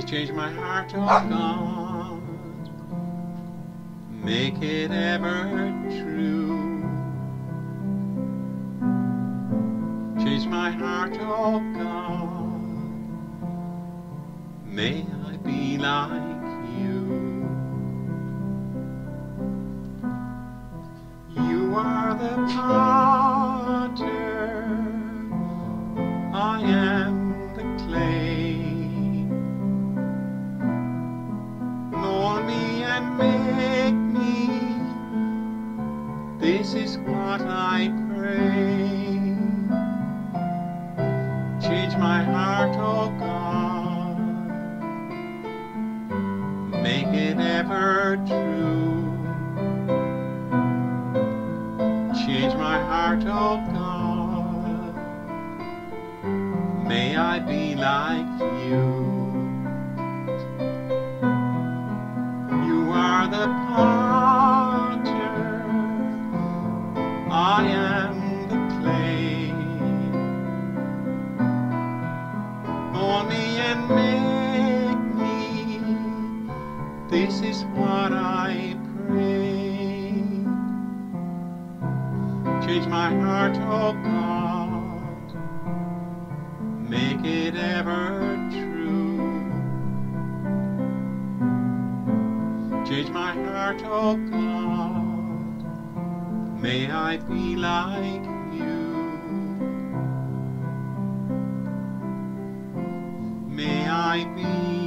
Please change my heart, oh God, make it ever true. Change my heart, oh God, may I be like you. You are the potter, I am the clay. Mold me and make me, this is what I pray. Change my heart, oh God, make it ever true. Change my heart, oh God, may I be like you. You are the potter, I am the clay. Mold me and make me, this is what I pray. Change my heart, oh God, make it ever true. Change my heart, oh God, may I be like you. May I be